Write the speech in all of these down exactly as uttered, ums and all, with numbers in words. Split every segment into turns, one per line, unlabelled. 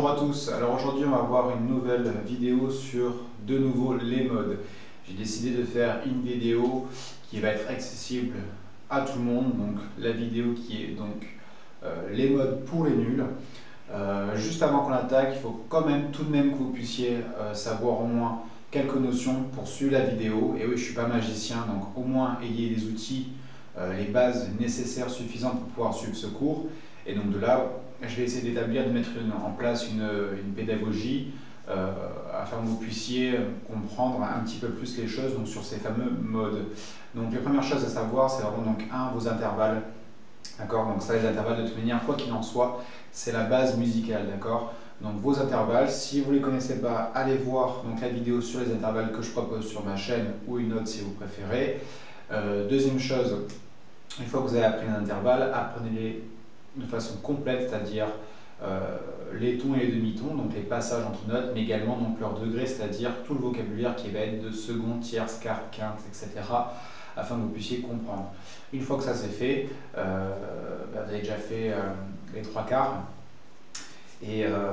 Bonjour à tous, alors aujourd'hui on va voir une nouvelle vidéo sur de nouveau les modes. J'ai décidé de faire une vidéo qui va être accessible à tout le monde, donc la vidéo qui est donc euh, les modes pour les nuls. Euh, juste avant qu'on attaque, il faut quand même tout de même que vous puissiez euh, savoir au moins quelques notions pour suivre la vidéo. Et oui, je ne suis pas magicien, donc au moins ayez les outils, euh, les bases nécessaires suffisantes pour pouvoir suivre ce cours. Et donc de là, je vais essayer d'établir, de mettre une, en place une, une pédagogie euh, afin que vous puissiez comprendre un petit peu plus les choses donc, sur ces fameux modes. Donc les premières choses à savoir, c'est vraiment donc un, vos intervalles. D'accord, donc ça, les intervalles de toute manière, quoi qu'il en soit, c'est la base musicale, d'accord. Donc vos intervalles, si vous ne les connaissez pas, allez voir donc, la vidéo sur les intervalles que je propose sur ma chaîne ou une autre si vous préférez. Euh, deuxième chose, une fois que vous avez appris les intervalles, apprenez-les de façon complète, c'est-à-dire euh, les tons et les demi-tons, donc les passages entre notes, mais également donc leur degré, c'est-à-dire tout le vocabulaire qui va être de seconde, tierce, quarte, quinte, et cetera, afin que vous puissiez comprendre. Une fois que ça c'est fait, euh, bah, vous avez déjà fait euh, les trois quarts, et, euh,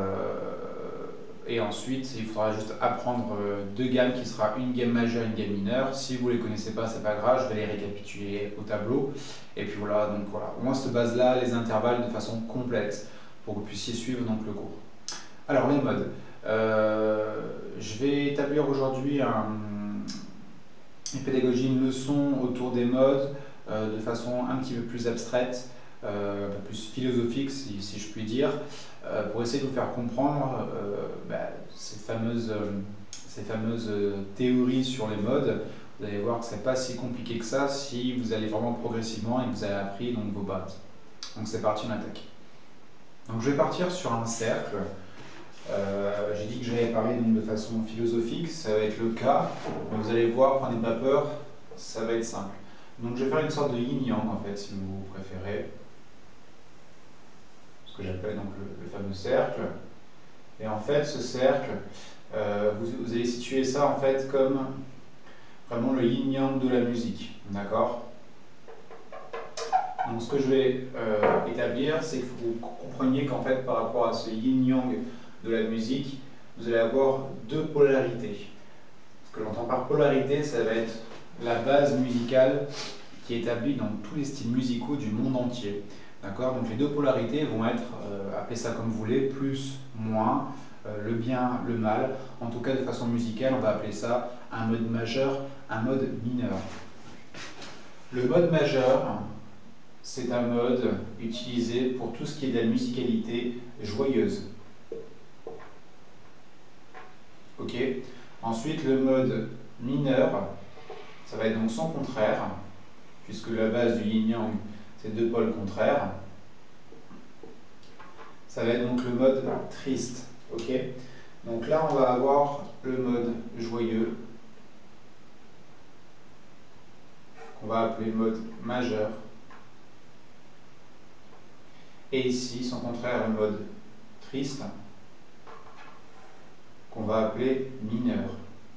et ensuite il faudra juste apprendre euh, deux gammes qui sera une gamme majeure et une gamme mineure. Si vous ne les connaissez pas, c'est pas grave, je vais les récapituler au tableau. Et puis voilà, donc voilà, au moins cette base-là, les intervalles de façon complète pour que vous puissiez suivre donc, le cours. Alors les modes, euh, je vais établir aujourd'hui un, une pédagogie, une leçon autour des modes euh, de façon un petit peu plus abstraite, euh, un peu plus philosophique si, si je puis dire, euh, pour essayer de vous faire comprendre euh, bah, ces fameuses, euh, ces fameuses théories sur les modes. Vous allez voir que ce n'est pas si compliqué que ça si vous allez vraiment progressivement et que vous avez appris donc, vos bases. Donc c'est parti, on attaque. Donc je vais partir sur un cercle. Euh, J'ai dit que j'allais parler donc, de façon philosophique, ça va être le cas. Mais vous allez voir, prenez pas peur, ça va être simple. Donc je vais faire une sorte de yin-yang en fait, si vous préférez. Ce que j'appelle donc le, le fameux cercle. Et en fait, ce cercle, euh, vous, vous allez situer ça en fait comme vraiment le yin-yang de la musique, d'accord? Donc ce que je vais euh, établir, c'est que vous compreniez qu'en fait par rapport à ce yin-yang de la musique, vous allez avoir deux polarités. Ce que j'entends par polarité, ça va être la base musicale qui est établie dans tous les styles musicaux du monde entier. D'accord? Donc les deux polarités vont être, euh, appelez ça comme vous voulez, plus, moins, euh, le bien, le mal. En tout cas de façon musicale, on va appeler ça un mode majeur, un mode mineur. Le mode majeur, c'est un mode utilisé pour tout ce qui est de la musicalité joyeuse. Ok. Ensuite, le mode mineur, ça va être donc son contraire, puisque la base du yin-yang, c'est deux pôles contraires. Ça va être donc le mode triste. Ok. Donc là, on va avoir le mode joyeux, qu'on va appeler mode majeur. Et ici, son contraire, le mode triste, qu'on va appeler mineur.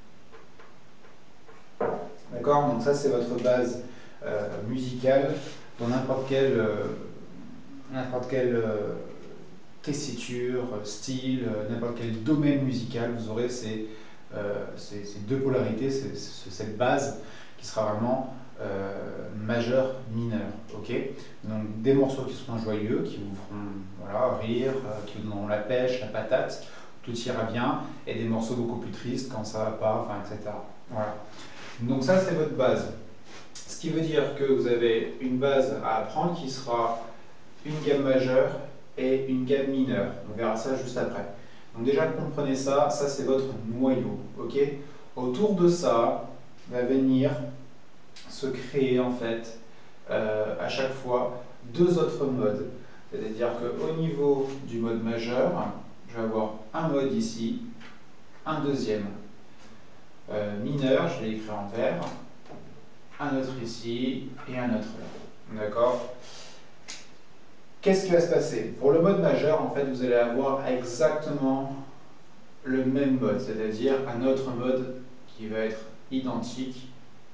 D'accord? Donc ça, c'est votre base euh, musicale dans n'importe quelle, euh, n'importe quelle euh, tessiture, style, euh, n'importe quel domaine musical, vous aurez ces, euh, ces, ces deux polarités, ces, ces, cette base qui sera vraiment euh, majeur, mineur. Okay? Donc des morceaux qui seront joyeux, qui vous feront voilà, rire, euh, qui vous donneront la pêche, la patate, tout ira bien, et des morceaux beaucoup plus tristes quand ça va pas, enfin, et cetera. Voilà. Donc ça, c'est votre base. Ce qui veut dire que vous avez une base à apprendre qui sera une gamme majeure et une gamme mineure. On verra ça juste après. Donc déjà, comprenez ça, ça c'est votre noyau. Okay? Autour de ça va venir se créer en fait euh, à chaque fois deux autres modes. C'est-à-dire qu'au niveau du mode majeur, je vais avoir un mode ici, un deuxième. Euh, mineur, je vais l'écrire en vert, un autre ici et un autre là. D'accord? Qu'est-ce qui va se passer? Pour le mode majeur, en fait, vous allez avoir exactement le même mode, c'est-à-dire un autre mode qui va être identique,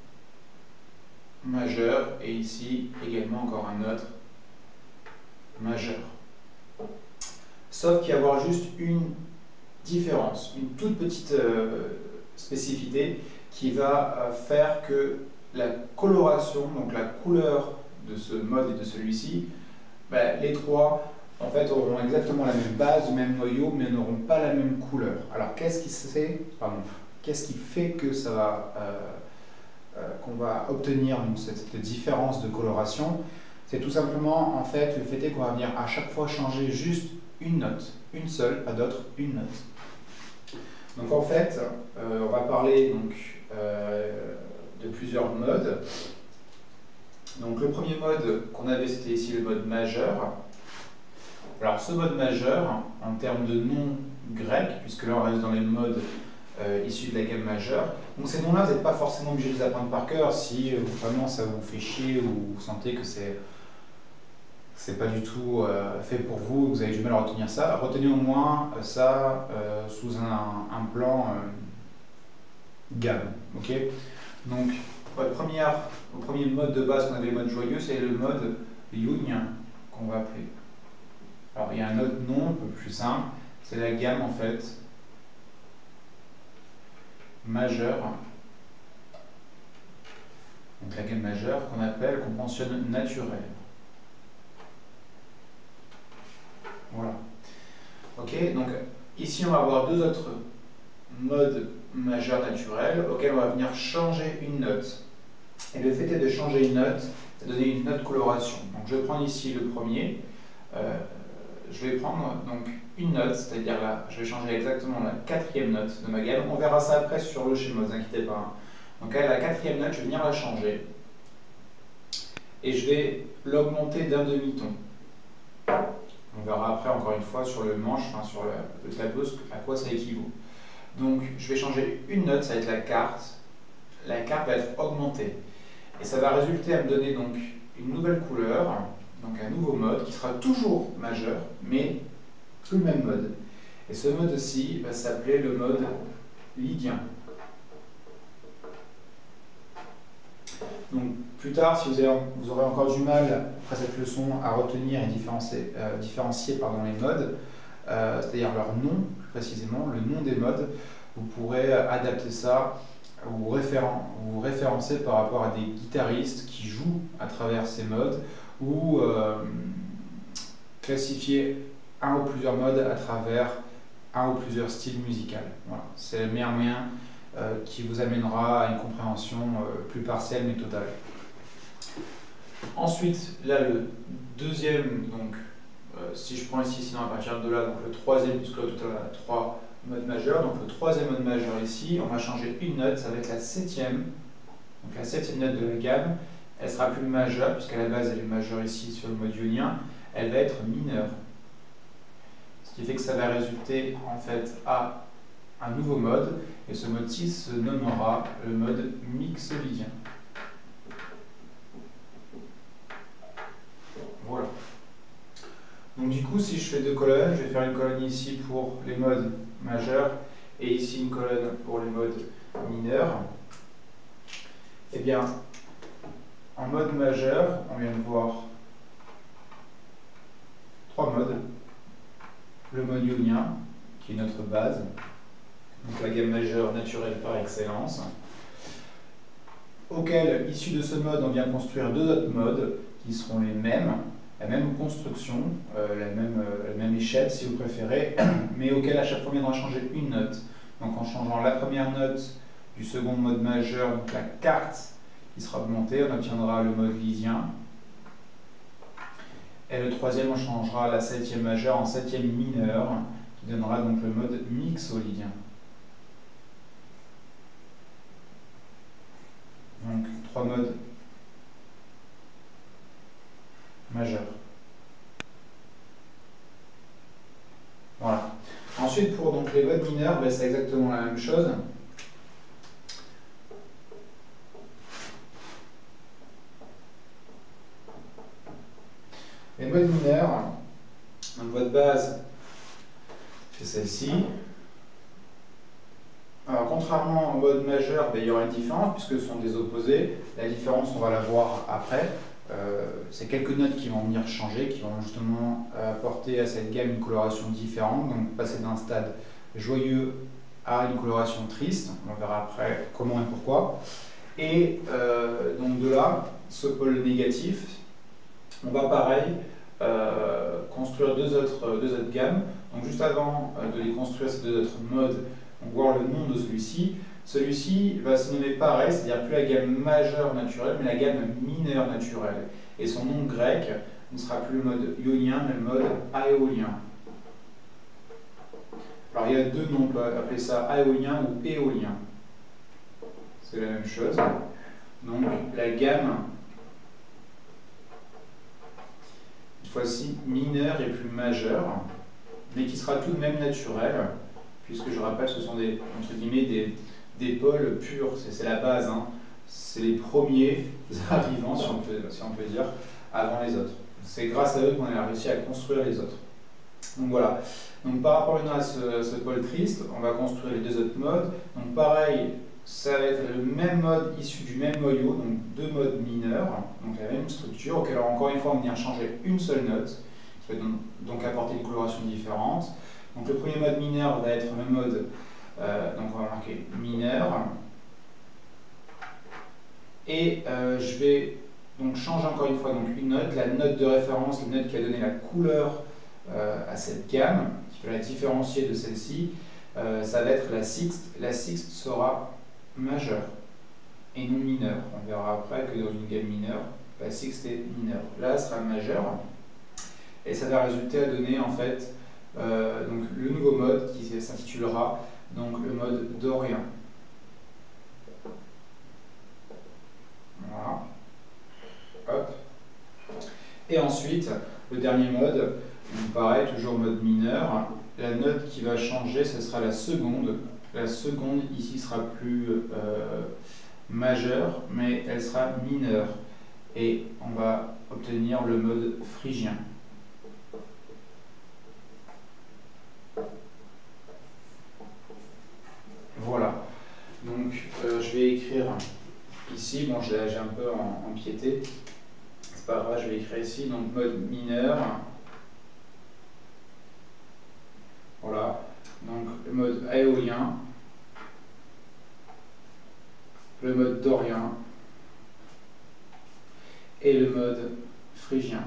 majeur, et ici également encore un autre majeur. sauf qu'il va y avoir juste une différence, une toute petite euh, spécificité qui va euh, faire que la coloration, donc la couleur de ce mode et de celui-ci, ben, les trois en fait auront exactement la même base, le même noyau, mais n'auront pas la même couleur. Alors qu'est-ce qui se fait, pardon, qu'est-ce qui fait que ça va euh, euh, qu'on va obtenir donc, cette, cette différence de coloration? C'est tout simplement en fait le fait est qu'on va venir à chaque fois changer juste une note, une seule, pas d'autre, une note. Donc en fait, euh, on va parler donc euh, de plusieurs modes. Donc le premier mode qu'on avait, c'était ici le mode majeur. Alors ce mode majeur, en termes de nom grec, puisque là on reste dans les modes euh, issus de la gamme majeure, donc ces noms-là, vous n'êtes pas forcément obligé de les apprendre par cœur si euh, vraiment ça vous fait chier ou vous sentez que c'est c'est pas du tout euh, fait pour vous, que vous avez du mal à retenir ça. Retenez au moins euh, ça euh, sous un, un plan euh, gamme. Okay, donc pour la première, le premier mode de base qu'on avait, le mode joyeux, c'est le mode yunien qu'on va appeler. Alors il y a un autre nom un peu plus simple, c'est la gamme en fait majeure. Donc la gamme majeure qu'on appelle, qu'on mentionne naturelle. Voilà. Ok, donc ici on va avoir deux autres modes majeurs naturels auxquels on va venir changer une note. Et le fait est de changer une note, de donner une note coloration. Donc je vais prendre ici le premier. Euh, je vais prendre donc une note, c'est-à-dire là, je vais changer exactement la quatrième note de ma gamme. On verra ça après sur le schéma, ne vous inquiétez pas. Hein. Donc là, la quatrième note, je vais venir la changer. Et je vais l'augmenter d'un demi-ton. On verra après, encore une fois, sur le manche, enfin sur le, le tableau, à quoi ça équivaut. Donc, je vais changer une note, ça va être la quarte. La carte va être augmentée. Et ça va résulter à me donner donc une nouvelle couleur, donc un nouveau mode, qui sera toujours majeur, mais plus le même mode. Et ce mode-ci va s'appeler le mode lydien. Donc, plus tard, si vous, avez, vous aurez encore du mal, après cette leçon, à retenir et différencier, euh, différencier pardon, les modes, euh, c'est-à-dire leur nom, plus précisément, le nom des modes, vous pourrez adapter ça ou référen vous référencer par rapport à des guitaristes qui jouent à travers ces modes ou euh, classifier un ou plusieurs modes à travers un ou plusieurs styles musicaux. Voilà. C'est le meilleur moyen euh, qui vous amènera à une compréhension euh, plus partielle mais totale. Ensuite, là le deuxième, donc euh, si je prends ici, sinon à partir de là, donc le troisième, puisque là tout à l'heure on a trois modes majeurs, donc le troisième mode majeur ici, on va changer une note, ça va être la septième, donc la septième note de la gamme, elle sera plus majeure, puisqu'à la base elle est majeure ici sur le mode ionien, elle va être mineure. Ce qui fait que ça va résulter en fait à un nouveau mode, et ce mode-ci se nommera le mode mixolydien. Voilà. Donc du coup, si je fais deux colonnes, je vais faire une colonne ici pour les modes majeurs et ici une colonne pour les modes mineurs. Eh bien, en mode majeur, on vient de voir trois modes. Le mode ionien, qui est notre base, donc la gamme majeure naturelle par excellence, auquel, issu de ce mode, on vient construire deux autres modes qui seront les mêmes, la même construction, euh, la, même, euh, la même échelle si vous préférez, mais auquel à chaque fois on viendra changer une note. Donc en changeant la première note du second mode majeur, donc la quarte qui sera augmentée, on obtiendra le mode lydien. Et le troisième, on changera la septième majeure en septième mineure, qui donnera donc le mode mixolydien. Donc trois modes majeurs. Voilà. Ensuite, pour donc, les modes mineurs, ben, c'est exactement la même chose. Les modes mineurs, donc votre base, c'est celle-ci. Alors, contrairement au mode majeur, ben, il y aura une différence puisque ce sont des opposés. La différence, on va la voir après. euh, c'est quelques notes qui vont venir changer, qui vont justement apporter à cette gamme une coloration différente, donc passer d'un stade joyeux à une coloration triste. On verra après comment et pourquoi. Et euh, donc de là, ce pôle négatif, on va pareil euh, construire deux autres, deux autres gammes. Donc juste avant de les construire, ces deux autres modes, on va voir le nom de celui-ci. Celui-ci va se nommer pareil, c'est-à-dire plus la gamme majeure naturelle, mais la gamme mineure naturelle. Et son nom grec ne sera plus le mode ionien, mais le mode aéolien. Alors il y a deux noms, on peut appeler ça aéolien ou éolien. C'est la même chose. Donc la gamme, cette fois-ci mineure et plus majeure, mais qui sera tout de même naturelle, puisque je rappelle, ce sont des, entre guillemets, des, des pôles purs, c'est la base, hein. C'est les premiers arrivants, si on, peut, si on peut dire, avant les autres. C'est grâce à eux qu'on a réussi à construire les autres. Donc voilà. Donc par rapport à ce, ce pôle triste, on va construire les deux autres modes. Donc pareil, ça va être le même mode issu du même noyau, donc deux modes mineurs, donc la même structure, auquel encore une fois on va venir changer une seule note, qui va donc, donc apporter une coloration différente. Donc le premier mode mineur va être le mode, euh, donc on va marquer mineur, et euh, je vais donc changer encore une fois donc une note, la note de référence, la note qui a donné la couleur euh, à cette gamme, qui va la différencier de celle-ci, euh, ça va être la sixte. La sixte sera majeure et non mineure. On verra après que dans une gamme mineure, la sixte est mineure. Là, elle sera majeure, et ça va résulter à donner en fait euh, donc le nouveau mode qui s'intitulera donc le mode dorien. Voilà. Hop. Et ensuite, le dernier mode, donc pareil, toujours mode mineur. La note qui va changer, ce sera la seconde. La seconde ici sera plus euh, majeure, mais elle sera mineure. Et on va obtenir le mode phrygien. Voilà. Donc euh, je vais écrire ici, bon j'ai un peu empiété, c'est pas grave, je vais écrire ici, donc mode mineur. Voilà. Donc le mode aéolien, le mode dorien et le mode phrygien.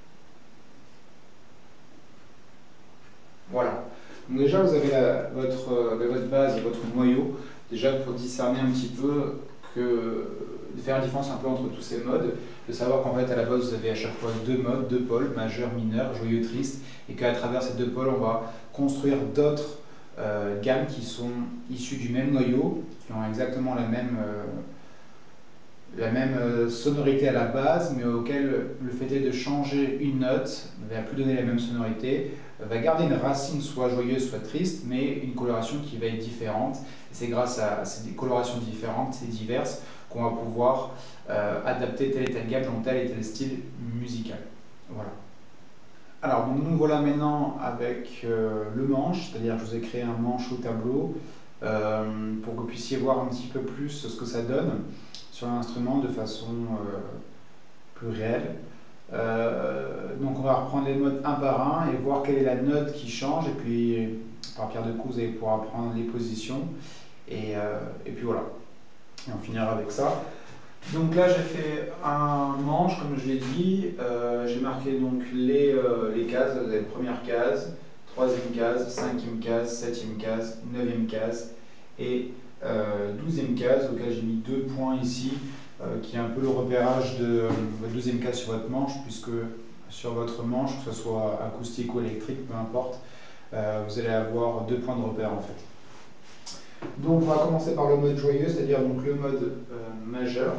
Voilà. Donc déjà vous avez la, votre, euh, votre base, votre noyau, déjà pour discerner un petit peu, que, de faire la différence un peu entre tous ces modes, de savoir qu'en fait à la base vous avez à chaque fois deux modes, deux pôles, majeur, mineur, joyeux, triste, et qu'à travers ces deux pôles on va construire d'autres euh, gammes qui sont issues du même noyau, qui ont exactement la même, euh, la même euh, sonorité à la base, mais auquel le fait est de changer une note ne va plus donner la même sonorité, va garder une racine soit joyeuse soit triste, mais une coloration qui va être différente. C'est grâce à ces colorations différentes, ces diverses, qu'on va pouvoir euh, adapter telle et telle gamme dans tel et tel style musical. Voilà. Alors, donc, nous voilà maintenant avec euh, le manche, c'est-à-dire que je vous ai créé un manche au tableau euh, pour que vous puissiez voir un petit peu plus ce que ça donne sur l'instrument de façon euh, plus réelle. Euh, donc on va reprendre les modes un par un et voir quelle est la note qui change, et puis par pierre de coups vous allez pouvoir prendre les positions, et, euh, et puis voilà, et on finira avec ça. Donc là j'ai fait un manche comme je l'ai dit, euh, j'ai marqué donc les, euh, les cases, vous avez première case, troisième case, cinquième case, septième case, neuvième case et euh, douzième case, auquel j'ai mis deux points ici, Euh, qui est un peu le repérage de euh, votre deuxième case sur votre manche, puisque sur votre manche, que ce soit acoustique ou électrique, peu importe, euh, vous allez avoir deux points de repère en fait. Donc on va commencer par le mode joyeux, c'est-à-dire donc le mode euh, majeur.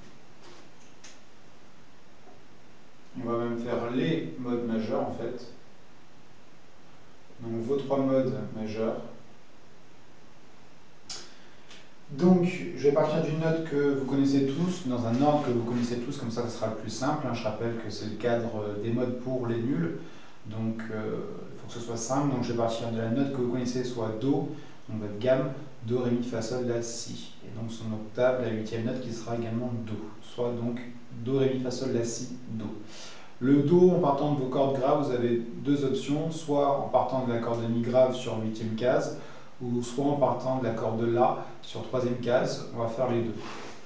On va même faire les modes majeurs en fait. Donc vos trois modes majeurs. Donc, je vais partir d'une note que vous connaissez tous, dans un ordre que vous connaissez tous, comme ça, ça sera le plus simple. Je rappelle que c'est le cadre des modes pour les nuls, donc il euh, faut que ce soit simple. Donc, je vais partir de la note que vous connaissez, soit Do, donc votre gamme, Do, Ré, Mi, Fa, Sol, La, Si. Et donc, son octave, la huitième note qui sera également Do, soit donc Do, Ré, Mi, Fa, Sol, La, Si, Do. Le Do, en partant de vos cordes graves, vous avez deux options, soit en partant de la corde de Mi grave sur huitième case, ou soit en partant de la corde de La sur troisième case. On va faire les deux.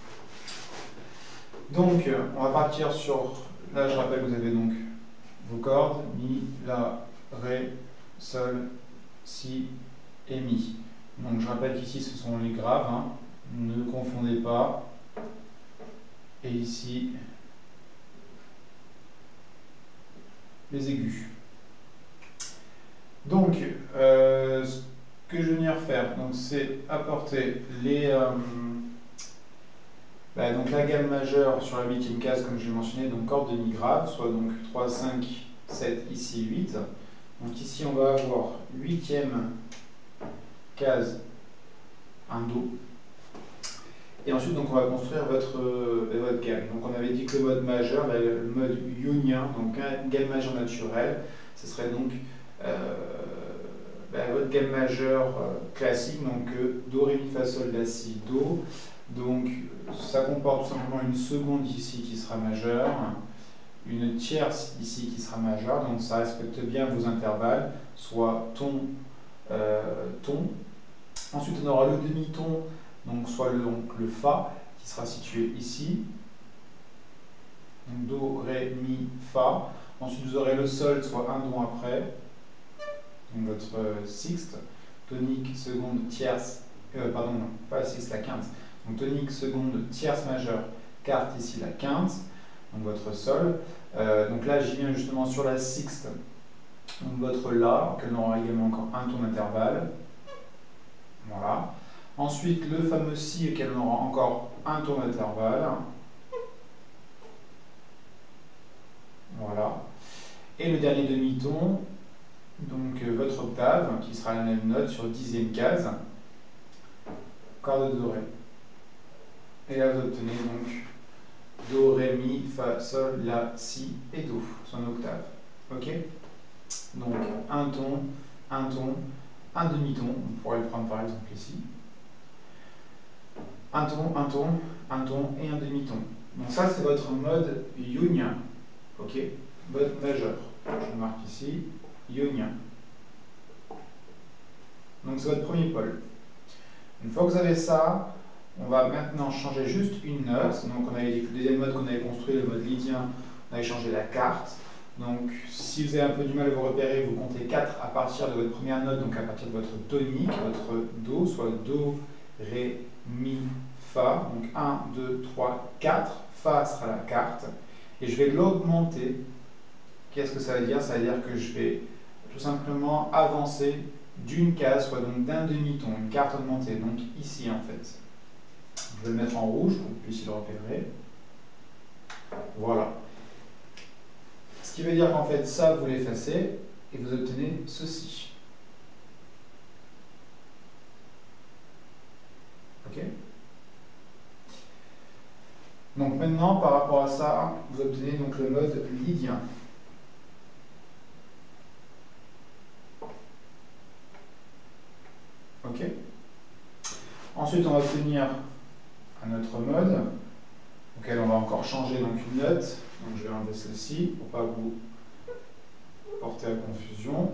Donc, on va partir sur, là je rappelle que vous avez donc vos cordes, Mi, La, Ré, Sol, Si et Mi. Donc je rappelle qu'ici ce sont les graves, hein. Ne confondez pas. Et ici, les aigus. Donc, euh, ce que je vais venir faire, c'est apporter les, euh, bah, donc la gamme majeure sur la huitième case, comme je l'ai mentionné, donc corde de Mi grave, soit donc trois, cinq, sept, ici huit. Donc ici on va avoir huitième case, un Do. Et ensuite donc on va construire votre, euh, votre gamme. Donc on avait dit que le mode majeur, là, le mode ionien, donc une gamme majeure naturelle, ce serait donc euh, bah, votre gamme majeure euh, classique, donc euh, Do, Ré, Mi, Fa, Sol, La, Si, Do. Donc ça comporte tout simplement une seconde ici qui sera majeure, une tierce ici qui sera majeure, donc ça respecte bien vos intervalles, soit ton, euh, ton. Ensuite on aura le demi-ton, donc soit le, donc, le Fa qui sera situé ici, donc Do, Ré, Mi, Fa. Ensuite vous aurez le Sol, soit un don après, donc votre euh, sixte, tonique, seconde, tierce, euh, pardon, non, pas la sixte, la quinte. Donc tonique, seconde, tierce majeure, quarte ici la quinte, donc votre Sol. Euh, donc là j'y viens justement sur la sixte, donc votre La, auquel on aura également encore un ton d'intervalle. Voilà. Ensuite le fameux Si, auquel on aura encore un ton d'intervalle. Voilà. Et le dernier demi-ton, donc euh, votre octave, qui sera la même note sur dixième case, corde de Ré. Et là vous obtenez donc Do, Ré, Mi, Fa, Sol, La, Si et Do, son octave. Ok? Donc un ton, un ton, un demi-ton, on pourrait le prendre par exemple ici. Un ton, un ton, un ton et un demi-ton. Donc ça c'est votre mode ionien. Ok? Mode majeur. Je le marque ici, ionien. Donc c'est votre premier pôle. Une fois que vous avez ça, on va maintenant changer juste une note. Donc on avait dit que le deuxième mode qu'on avait construit, le mode lydien, on avait changé la carte. Donc si vous avez un peu du mal à vous repérer, vous comptez quatre à partir de votre première note, donc à partir de votre tonique, votre Do, soit Do, Ré, Mi, Fa. Donc un, deux, trois, quatre. Fa sera la carte. Et je vais l'augmenter. Qu'est-ce que ça veut dire? Ça veut dire que je vais tout simplement avancer d'une case, soit donc d'un demi-ton, une carte augmentée, donc ici en fait. Je vais le mettre en rouge pour que vous puissiez le repérer. Voilà. Ce qui veut dire qu'en fait, ça, vous l'effacez et vous obtenez ceci. Ok? Donc maintenant, par rapport à ça, vous obtenez donc le mode lydien. Ok? Ensuite, on va obtenir un autre mode, auquel on va encore changer donc une note. Donc je vais enlever celle-ci pour ne pas vous porter à confusion.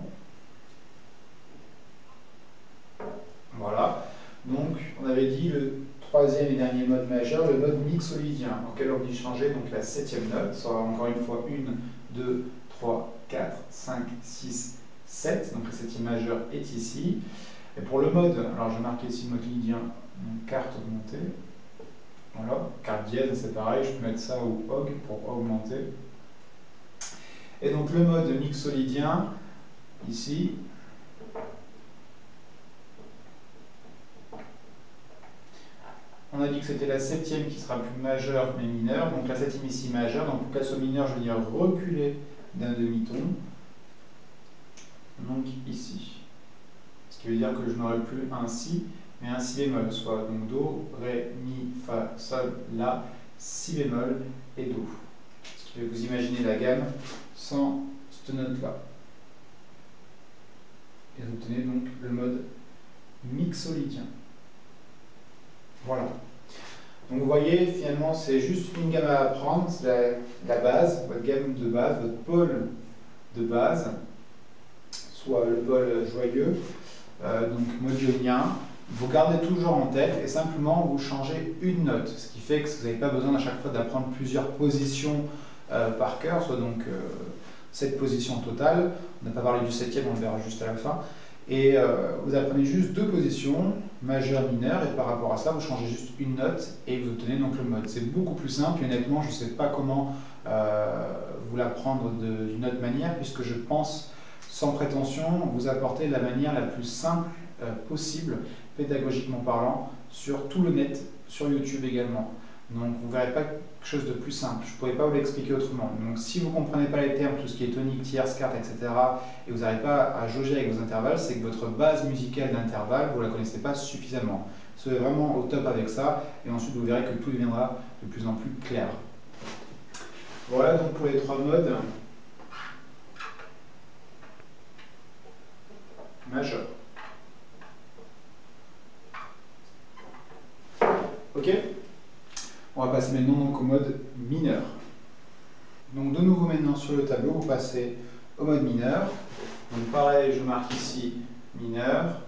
Voilà. Donc on avait dit le troisième et dernier mode majeur, le mode mixolydien, auquel on va changer donc la septième note. Ça aura encore une fois une, deux, trois, quatre, cinq, six, sept. Donc la septième majeure est ici. Et pour le mode, alors je vais marquer ici mode lydien, donc carte augmentée. Voilà, carte dièse, c'est pareil, je peux mettre ça ou aug pour augmenter. Et donc le mode mixolydien, ici, on a dit que c'était la septième qui sera plus majeure mais mineure, donc la septième ici majeure, donc pour qu'elle soit mineure, je vais venir reculer d'un demi-ton, donc ici. Ce qui veut dire que je n'aurai plus un Si, mais un Si bémol, soit donc Do, Ré, Mi, Fa, Sol, La, Si bémol et Do. Ce qui fait que vous imaginez la gamme sans cette note-là. Et vous obtenez donc le mode mixolydien. Voilà. Donc vous voyez, finalement, c'est juste une gamme à apprendre, c'est la, la base, votre gamme de base, votre pôle de base, soit le pôle joyeux, euh, donc modulien. Vous gardez toujours en tête et simplement vous changez une note, ce qui fait que vous n'avez pas besoin à chaque fois d'apprendre plusieurs positions euh, par cœur, soit donc euh, sept positions totales. On n'a pas parlé du septième, on le verra juste à la fin. Et euh, vous apprenez juste deux positions, majeure, mineure, et par rapport à ça, vous changez juste une note et vous obtenez donc le mode. C'est beaucoup plus simple, et honnêtement, je ne sais pas comment euh, vous l'apprendre d'une autre manière, puisque je pense, sans prétention, vous apporter la manière la plus simple euh, possible, pédagogiquement parlant, sur tout le net, sur YouTube également. Donc vous ne verrez pas quelque chose de plus simple, je ne pourrais pas vous l'expliquer autrement. Donc si vous ne comprenez pas les termes, tout ce qui est tonique, tierce, quarte, et cetera, et vous n'arrivez pas à jauger avec vos intervalles, c'est que votre base musicale d'intervalle, vous ne la connaissez pas suffisamment. Soyez vraiment au top avec ça, et ensuite vous verrez que tout deviendra de plus en plus clair. Voilà donc pour les trois modes. Majeur. Ok? On va passer maintenant donc au mode mineur. Donc de nouveau maintenant sur le tableau, vous passez au mode mineur. Donc pareil, je marque ici mineur.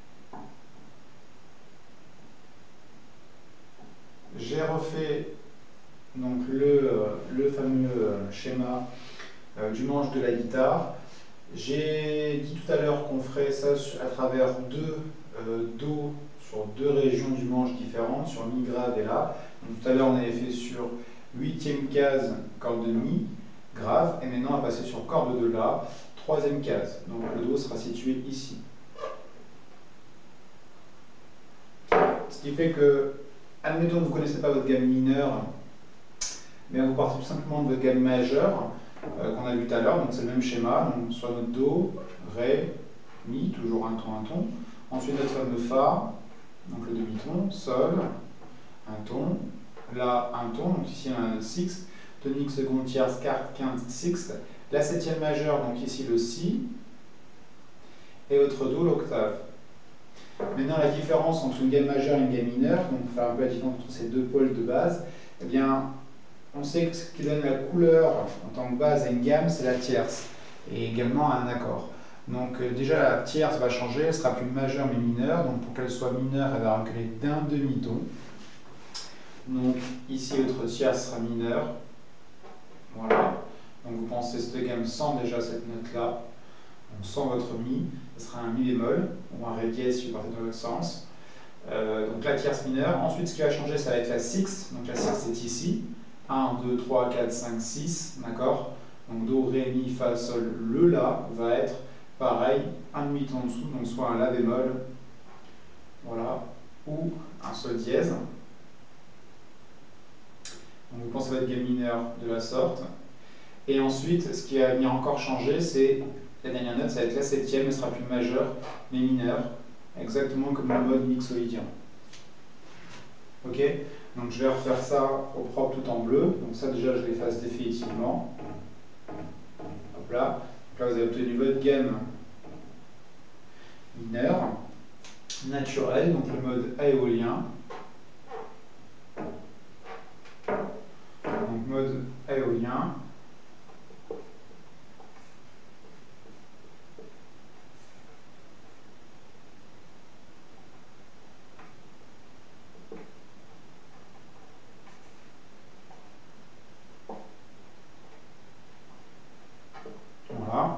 J'ai refait donc le, le fameux schéma euh, du manche de la guitare. J'ai dit tout à l'heure qu'on ferait ça à travers deux euh, Do sur deux régions du manche différentes, sur Mi grave et La. Donc, tout à l'heure on avait fait sur huitième case, corde de Mi, grave, et maintenant on va passer sur corde de La, troisième case. Donc le Do sera situé ici. Ce qui fait que, admettons que vous ne connaissez pas votre gamme mineure, mais vous partez tout simplement de votre gamme majeure, euh, qu'on a vu tout à l'heure, donc c'est le même schéma, donc soit notre Do, Ré, Mi, toujours un ton, un ton. Ensuite notre fameux Fa, donc le demi-ton, Sol, un ton, La, un ton, donc ici on a un sixte, tonique, seconde, tierce, quarte, quinte, sixte, la septième majeure, donc ici le Si, et votre Do, l'octave. Maintenant la différence entre une gamme majeure et une gamme mineure, donc pour faire un peu la différence entre ces deux pôles de base, eh bien on sait que ce qui donne la couleur en tant que base à une gamme, c'est la tierce, et également un accord. Donc euh, déjà la tierce va changer, elle sera plus majeure mais mineure, donc pour qu'elle soit mineure, elle va reculer d'un demi-ton. Donc ici votre tierce sera mineure, voilà. Donc vous pensez cette gamme sans déjà cette note-là, donc sans votre Mi, ce sera un Mi bémol, ou un Ré dièse si vous partez dans l'autre sens. Euh, donc la tierce mineure, ensuite ce qui va changer ça va être la sixte, donc la sixte c'est ici, un, deux, trois, quatre, cinq, six, d'accord. Donc Do, Ré, Mi, Fa, Sol, le La va être pareil, un demi-ton en dessous, donc soit un La bémol, voilà, ou un Sol dièse. Donc vous pensez à votre gamme mineure de la sorte. Et ensuite, ce qui va venir encore changer, c'est la dernière note, ça va être la septième, elle sera plus majeure, mais mineure, exactement comme le mode mixoïdien. Ok? Donc je vais refaire ça au propre tout en bleu. Donc ça déjà je l'efface définitivement. Hop là. Donc là vous avez obtenu votre gamme mineure, naturelle, donc le mode aéolien. Donc mode aéolien. Voilà.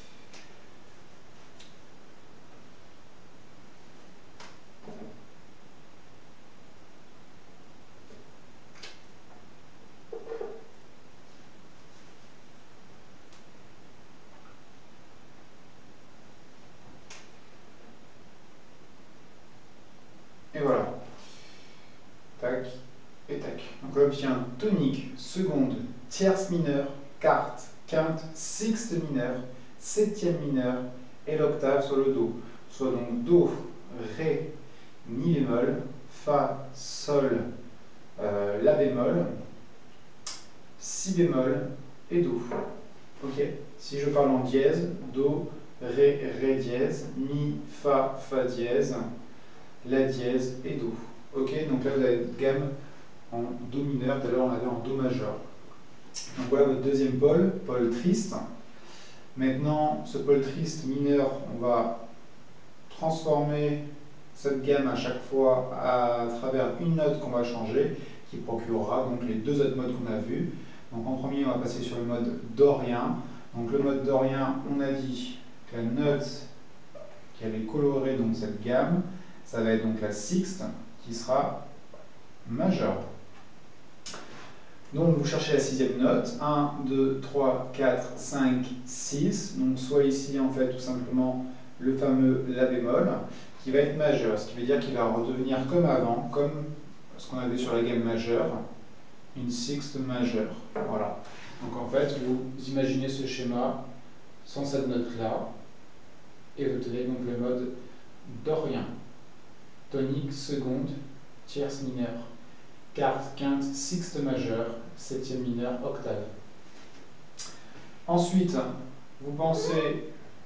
Et voilà. Tac et tac. Donc on obtient tonique, seconde, tierce mineure, quarte, quinte, sixte mineure, septième mineure et l'octave sur le Do. Soit donc Do, Ré, Mi bémol, Fa, Sol, euh, La bémol, Si bémol et Do. Ok. Si je parle en dièse, Do, Ré, Ré dièse, Mi, Fa, Fa dièse, La dièse et Do. Ok, donc là vous avez une gamme en Do mineur, tout à l'heure on avait en Do majeur. Donc voilà votre deuxième pôle, pôle triste. Maintenant, ce pôle triste mineur, on va transformer cette gamme à chaque fois à travers une note qu'on va changer, qui procurera donc les deux autres modes qu'on a vus. Donc en premier, on va passer sur le mode dorien. Donc le mode dorien, on a dit que la note qui allait colorer donc cette gamme, ça va être donc la sixte, qui sera majeure. Donc vous cherchez la sixième note, un, deux, trois, quatre, cinq, six, donc soit ici en fait tout simplement le fameux La bémol, qui va être majeur, ce qui veut dire qu'il va redevenir comme avant, comme ce qu'on avait sur la gamme majeure, une sixte majeure. Voilà. Donc en fait, vous imaginez ce schéma sans cette note-là, et vous tenez donc le mode dorien, tonique, seconde, tierce mineure, quarte, quinte, sixte majeure, septième mineure, octave. Ensuite, vous pensez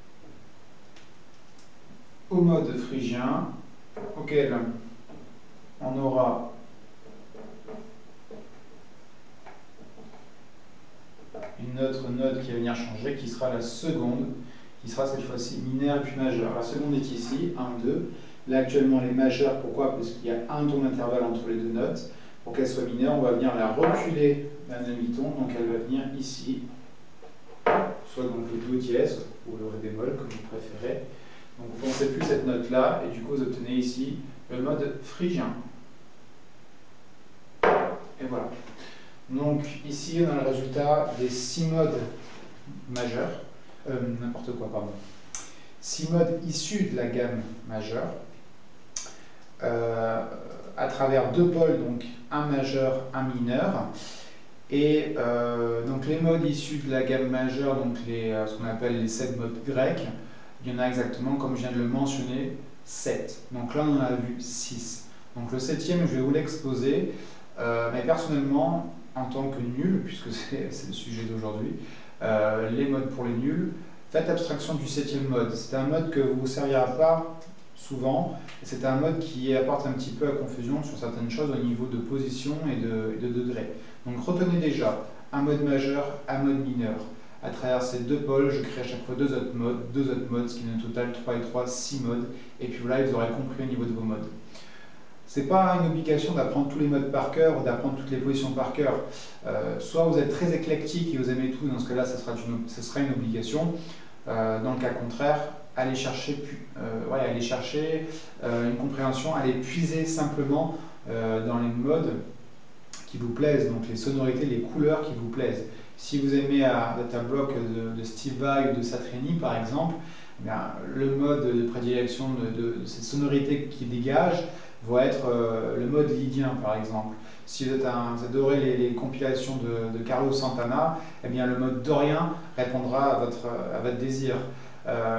au mode phrygien, auquel on aura une autre note qui va venir changer, qui sera la seconde, qui sera cette fois-ci mineure et puis majeure. La seconde est ici, un, deux. Là actuellement elle est majeure, pourquoi? Parce qu'il y a un ton d'intervalle entre les deux notes. Pour qu'elle soit mineure, on va venir la reculer d'un demi-ton, donc elle va venir ici, soit donc le Do dièse ou le Ré bémol, comme vous préférez. Donc vous ne pensez plus cette note-là, et du coup vous obtenez ici le mode phrygien. Et voilà. Donc ici on a le résultat des six modes majeurs, euh, n'importe quoi, pardon. Six modes issus de la gamme majeure, euh, à travers deux pôles, donc un majeur, un mineur. Et euh, donc les modes issus de la gamme majeure, donc les, euh, ce qu'on appelle les sept modes grecs, il y en a exactement, comme je viens de le mentionner, sept. Donc là on en a vu six. Donc le septième, je vais vous l'exposer, euh, mais personnellement, en tant que nul, puisque c'est le sujet d'aujourd'hui, euh, les modes pour les nuls, faites abstraction du septième mode. C'est un mode que vous ne servira pas souvent, c'est un mode qui apporte un petit peu à confusion sur certaines choses au niveau de position et de, et de degré. Donc retenez déjà un mode majeur, un mode mineur. À travers ces deux pôles, je crée à chaque fois deux autres modes, deux autres modes, ce qui donne au total trois et trois, six modes. Et puis voilà, vous aurez compris au niveau de vos modes. Ce n'est pas une obligation d'apprendre tous les modes par cœur ou d'apprendre toutes les positions par cœur. Euh, soit vous êtes très éclectique et vous aimez tout, dans ce cas-là, ce sera une, ce sera une obligation. Euh, dans le cas contraire, allez chercher, euh, ouais, allez chercher euh, une compréhension, allez puiser simplement euh, dans les modes qui vous plaisent, donc les sonorités, les couleurs qui vous plaisent. Si vous aimez à Data Block de, de Steve Vai ou de Satriani par exemple, eh bien, le mode de prédilection de, de, de cette sonorité qui dégage va être euh, le mode lydien par exemple. Si vous, êtes un, vous adorez les, les compilations de, de Carlos Santana, eh bien, le mode dorien répondra à votre, à votre désir. Euh,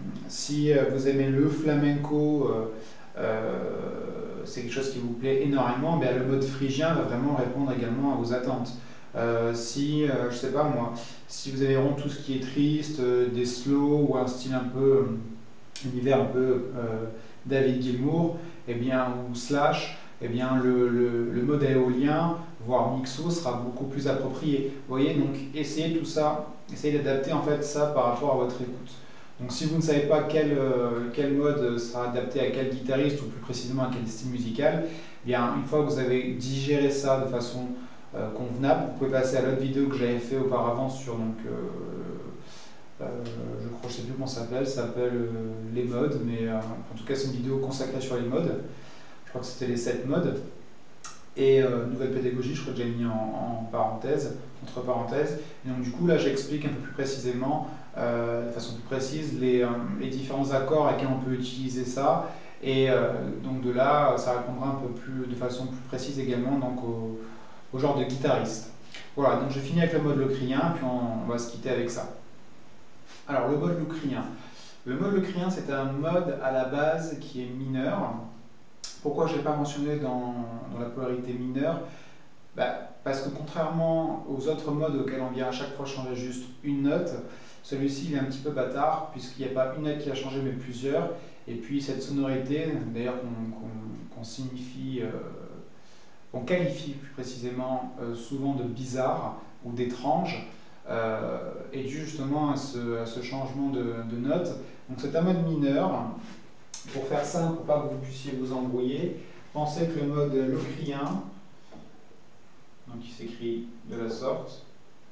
si vous aimez le flamenco, euh, euh, c'est quelque chose qui vous plaît énormément, bien, le mode phrygien va vraiment répondre également à vos attentes. Euh, si, euh, je sais pas moi, si vous avez vraiment tout ce qui est triste, euh, des slow ou un style un peu, euh, univers un peu euh, David Gilmour, eh bien, ou slash, eh bien, le, le, le mode éolien, voire mixo, sera beaucoup plus approprié. Vous voyez, donc essayez tout ça, essayez d'adapter en fait ça par rapport à votre écoute. Donc si vous ne savez pas quel, euh, quel mode sera adapté à quel guitariste ou plus précisément à quel style musical, eh bien, une fois que vous avez digéré ça de façon euh, convenable, vous pouvez passer à l'autre vidéo que j'avais fait auparavant sur, donc, euh, euh, je crois, je ne sais plus comment ça s'appelle, ça s'appelle euh, les modes, mais euh, en tout cas c'est une vidéo consacrée sur les modes. Je crois que c'était les sept modes. Et euh, nouvelle pédagogie, je crois que j'ai mis en, en parenthèse, entre parenthèses. Et donc du coup là j'explique un peu plus précisément, euh, de façon plus précise, les, euh, les différents accords à lesquels on peut utiliser ça. Et euh, donc de là, ça répondra un peu plus, de façon plus précise également donc, au, au genre de guitariste. Voilà, donc je finis avec le mode locrien, puis on, on va se quitter avec ça. Alors le mode locrien. Le mode locrien, c'est un mode à la base qui est mineur. Pourquoi je ne l'ai pas mentionné dans, dans la polarité mineure? Bah, parce que contrairement aux autres modes auxquels on vient à chaque fois changer juste une note, celui-ci il est un petit peu bâtard puisqu'il n'y a pas une note qui a changé mais plusieurs. Et puis cette sonorité, d'ailleurs qu'on qu'on, qu'on signifie euh, on qualifie plus précisément euh, souvent de bizarre ou d'étrange, euh, est dû justement à ce, à ce changement de, de note. Donc c'est un mode mineur. Pour faire simple, pour pas que vous puissiez vous embrouiller, pensez que le mode locrien, donc il s'écrit de la sorte,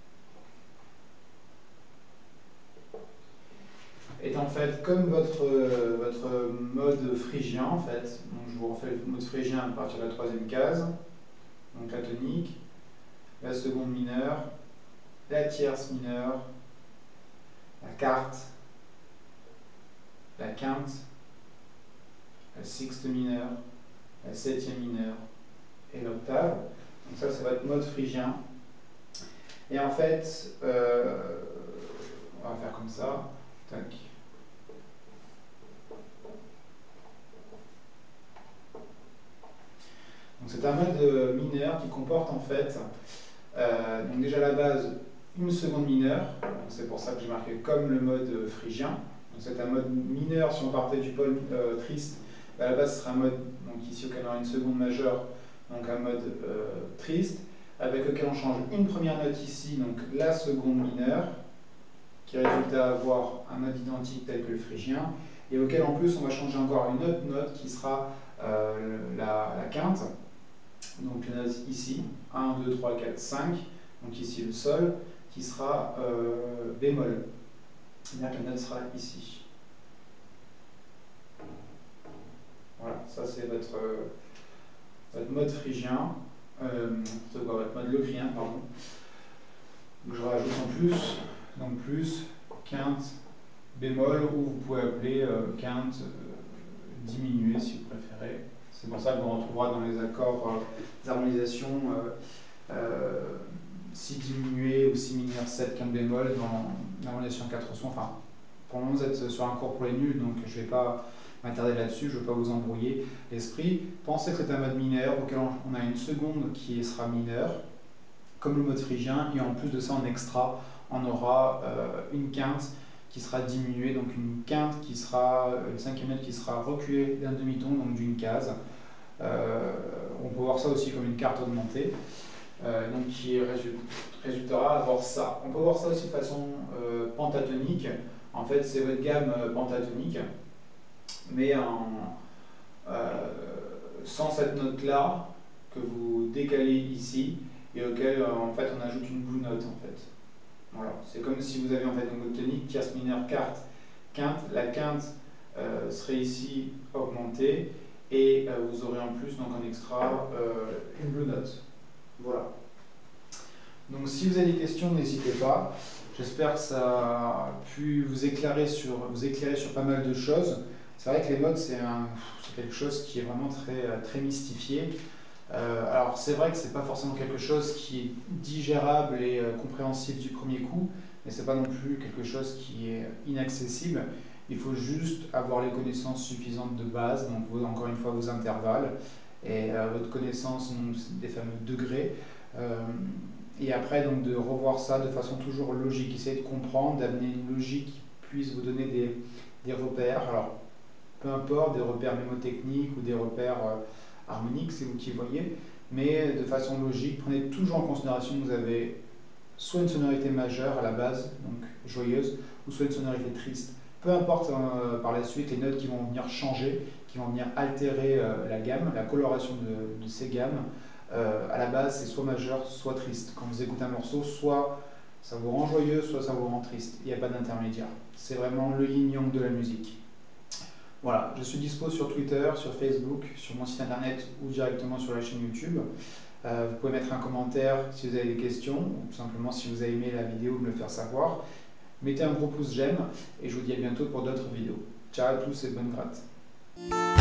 est en fait comme votre, votre mode phrygien en fait. Donc je vous refais le mode phrygien à partir de la troisième case, donc la tonique, la seconde mineure, la tierce mineure, la quarte, la quinte, la sixte mineure, la septième mineure et l'octave. Donc ça c'est votre mode phrygien. Et en fait, euh, on va faire comme ça. Tac. Donc c'est un mode mineur qui comporte en fait, euh, donc déjà à la base, une seconde mineure. C'est pour ça que j'ai marqué comme le mode phrygien. Donc c'est un mode mineur si on partait du pôle euh, triste. À la base, ce sera un mode, donc ici auquel on aura une seconde majeure, donc un mode euh, triste, avec lequel on change une première note ici, donc la seconde mineure, qui résulte à avoir un mode identique tel que le phrygien, et auquel en plus on va changer encore une autre note qui sera euh, la, la quinte, donc les notes ici, un, deux, trois, quatre, cinq, donc ici le sol, qui sera euh, bémol, c'est-à-dire que la note sera ici. Voilà, ça c'est votre, euh, votre mode phrygien, euh, quoi, votre mode locrien, pardon. Donc je rajoute en plus, donc plus, quinte, bémol, ou vous pouvez appeler euh, quinte euh, diminuée si vous préférez. C'est pour ça qu'on retrouvera dans les accords euh, d'harmonisation euh, euh, si diminué ou si mineur sept, quinte bémol dans l'harmonisation quatre sons. Enfin, pour le moment vous êtes sur un cours pour les nuls, donc je ne vais pas m'attarder là-dessus, je ne veux pas vous embrouiller l'esprit. Pensez que c'est un mode mineur auquel on a une seconde qui sera mineure, comme le mode phrygien, et en plus de ça en extra, on aura euh, une quinte qui sera diminuée, donc une quinte qui sera, une cinquième note qui sera reculée d'un demi-ton, donc d'une case. Euh, on peut voir ça aussi comme une quarte augmentée, euh, donc qui résultera à avoir ça. On peut voir ça aussi de façon euh, pentatonique. En fait, c'est votre gamme pentatonique, mais en, euh, sans cette note-là que vous décalez ici et auquel euh, en fait on ajoute une blue note en fait. Voilà, c'est comme si vous avez en fait une note tonique, tierce mineure, quarte, quinte. La quinte euh, serait ici augmentée et euh, vous aurez en plus donc en extra euh, une blue note. Voilà. Donc si vous avez des questions, n'hésitez pas. J'espère que ça a pu vous éclairer sur, vous éclairer sur pas mal de choses. C'est vrai que les modes, c'est quelque chose qui est vraiment très, très mystifié. Euh, alors c'est vrai que c'est pas forcément quelque chose qui est digérable et euh, compréhensible du premier coup, mais c'est pas non plus quelque chose qui est inaccessible. Il faut juste avoir les connaissances suffisantes de base, donc vous, encore une fois vos intervalles et euh, votre connaissance donc, des fameux degrés. Euh, et après donc de revoir ça de façon toujours logique, essayer de comprendre, d'amener une logique qui puisse vous donner des, des repères. Alors peu importe, des repères mémotechniques ou des repères euh, harmoniques, c'est vous qui voyez, mais de façon logique, prenez toujours en considération que vous avez soit une sonorité majeure à la base, donc joyeuse, ou soit une sonorité triste. Peu importe euh, par la suite les notes qui vont venir changer, qui vont venir altérer euh, la gamme, la coloration de, de ces gammes, euh, à la base c'est soit majeur, soit triste. Quand vous écoutez un morceau, soit ça vous rend joyeux, soit ça vous rend triste. Il n'y a pas d'intermédiaire. C'est vraiment le yin-yang de la musique. Voilà, je suis dispo sur Twitter, sur Facebook, sur mon site internet ou directement sur la chaîne YouTube. Euh, vous pouvez mettre un commentaire si vous avez des questions, ou tout simplement si vous avez aimé la vidéo, me le faire savoir. Mettez un gros pouce j'aime et je vous dis à bientôt pour d'autres vidéos. Ciao à tous et bonne gratte.